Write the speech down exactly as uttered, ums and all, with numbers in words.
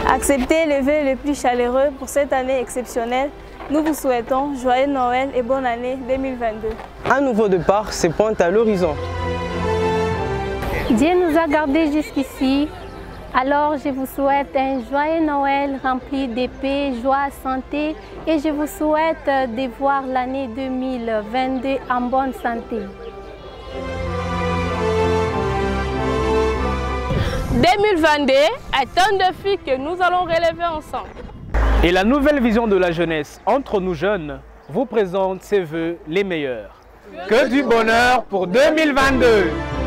Acceptez les vœux les plus chaleureux pour cette année exceptionnelle. Nous vous souhaitons joyeux Noël et bonne année deux mille vingt-deux. Un nouveau départ se pointe à l'horizon. Dieu nous a gardés jusqu'ici. Alors je vous souhaite un joyeux Noël rempli de paix, joie, santé et je vous souhaite de voir l'année deux mille vingt-deux en bonne santé. deux mille vingt-deux est un défi que nous allons relever ensemble. Et la nouvelle vision de la jeunesse entre nous jeunes vous présente ses vœux les meilleurs. Que du bonheur pour deux mille vingt-deux!